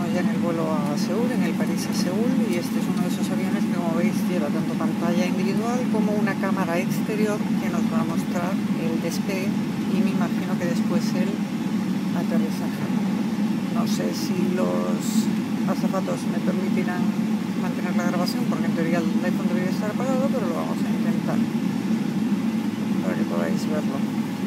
estamos ya en el vuelo a Seúl, en el París a Seúl, y este es uno de esos aviones que, como veis, lleva tanto pantalla individual como una cámara exterior que nos va a mostrar el despegue y me imagino que después el aterrizaje. No sé si los azafatos me permitirán mantener la grabación, porque en teoría el iPhone debería estar apagado, pero lo vamos a intentar para que podáis verlo.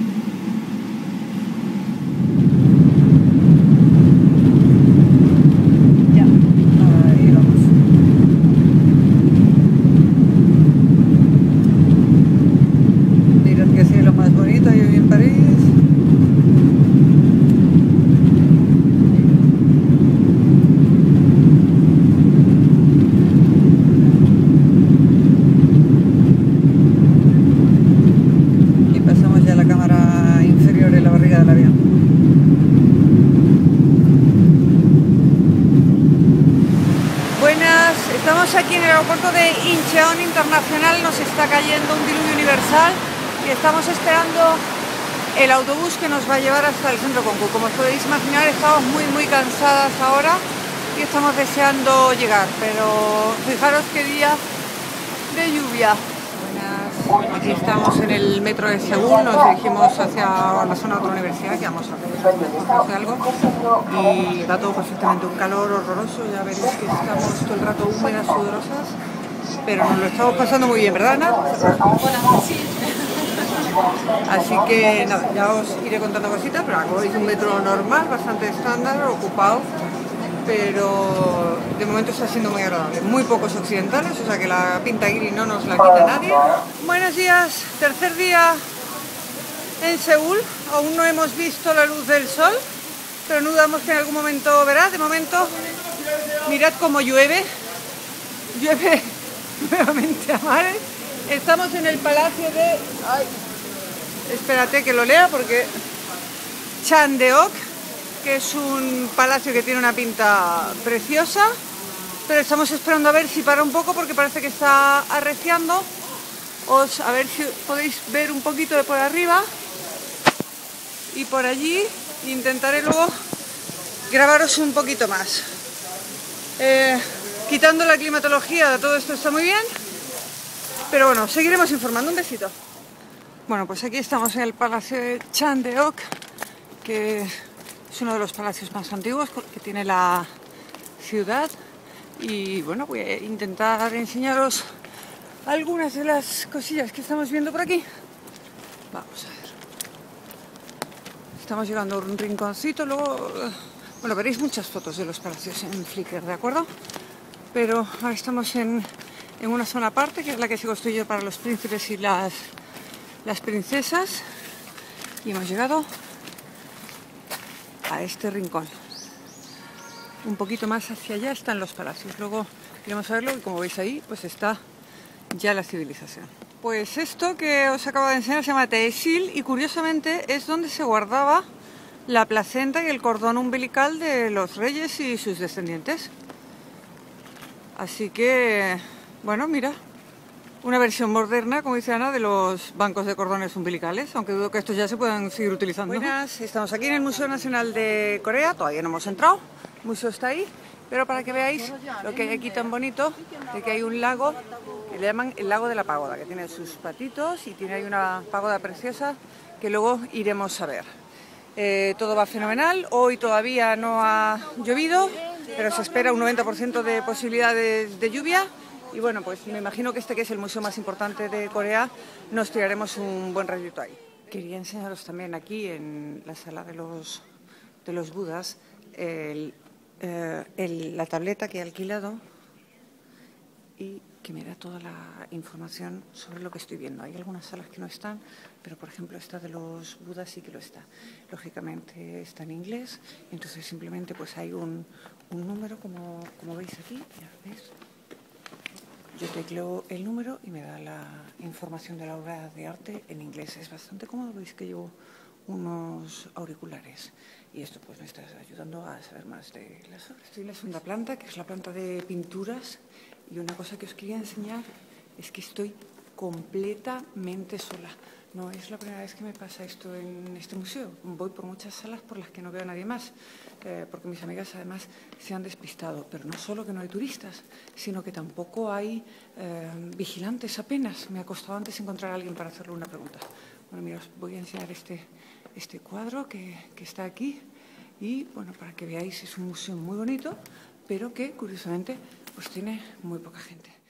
Estamos aquí en el aeropuerto de Incheon Internacional, nos está cayendo un diluvio universal y estamos esperando el autobús que nos va a llevar hasta el centro Concours. Como os podéis imaginar, estamos muy cansadas ahora y estamos deseando llegar, pero fijaros qué día de lluvia. Buenas, aquí estamos en el metro de Seúl, nos dirigimos hacia la zona de otra universidad, que vamos a hacer algo, y va todo perfectamente, un calor horroroso, ya veréis que estamos todo el rato húmedas, sudorosas, pero nos lo estamos pasando muy bien, ¿verdad, Ana? Así que nada, ya os iré contando cositas, pero como veis, un metro normal, bastante estándar, ocupado, pero de momento está siendo muy agradable. Muy pocos occidentales, o sea que la pinta guiri no nos la quita nadie. Buenos días, tercer día en Seúl, aún no hemos visto la luz del sol, pero no dudamos que en algún momento verá. De momento, mirad cómo llueve, llueve nuevamente a mares. Estamos en el palacio de... Ay, espérate que lo lea porque... Chandeok, que es un palacio que tiene una pinta preciosa, pero estamos esperando a ver si para un poco porque parece que está arreciando. A ver si podéis ver un poquito de por arriba y por allí, intentaré luego grabaros un poquito más. Quitando la climatología, todo esto está muy bien, pero bueno, seguiremos informando. Un besito. Bueno, pues aquí estamos en el palacio de Chandeok, que es uno de los palacios más antiguos que tiene la ciudad, y bueno, voy a intentar enseñaros algunas de las cosillas que estamos viendo por aquí. Vamos a ver. Estamos llegando a un rinconcito, luego... Bueno, veréis muchas fotos de los palacios en Flickr, ¿de acuerdo? Pero ahora estamos en una zona aparte, que es la que se construye para los príncipes y las princesas, y hemos llegado a este rincón. Un poquito más hacia allá están los palacios, luego iremos a verlo y como veis ahí pues está ya la civilización. Pues esto que os acabo de enseñar se llama Taesil y curiosamente es donde se guardaba la placenta y el cordón umbilical de los reyes y sus descendientes. Así que, bueno, mira, una versión moderna, como dice Ana, de los bancos de cordones umbilicales, aunque dudo que estos ya se puedan seguir utilizando. Buenas, estamos aquí en el Museo Nacional de Corea, todavía no hemos entrado, el museo está ahí, pero para que veáis lo que hay aquí tan bonito, de que hay un lago que le llaman el lago de la pagoda, que tiene sus patitos y tiene ahí una pagoda preciosa que luego iremos a ver. Todo va fenomenal, hoy todavía no ha llovido, pero se espera un 90% de posibilidades de lluvia. Y bueno, pues me imagino que este, que es el museo más importante de Corea, nos tiraremos un buen ratito ahí. Quería enseñaros también aquí en la sala de los Budas la tableta que he alquilado y que me da toda la información sobre lo que estoy viendo. Hay algunas salas que no están, pero por ejemplo esta de los Budas sí que lo está. Lógicamente está en inglés, entonces simplemente pues hay un número como veis aquí, ya veis. Yo tecleo el número y me da la información de la obra de arte en inglés. Es bastante cómodo, veis que llevo unos auriculares y esto pues me está ayudando a saber más de las obras. Estoy en la segunda planta, que es la planta de pinturas, y una cosa que os quería enseñar es que estoy completamente sola. No es la primera vez que me pasa esto en este museo. Voy por muchas salas por las que no veo a nadie más, porque mis amigas además se han despistado. Pero no solo que no hay turistas, sino que tampoco hay vigilantes apenas. Me ha costado antes encontrar a alguien para hacerle una pregunta. Bueno, mira, os voy a enseñar este cuadro que está aquí. Y, bueno, para que veáis, es un museo muy bonito, pero que, curiosamente, pues tiene muy poca gente.